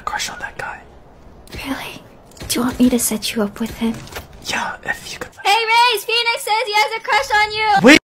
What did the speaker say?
crush on that guy. Really? Do you want me to set you up with him? Yeah, if you could. Hey, Raze! Phoenix says he has a crush on you! Wait!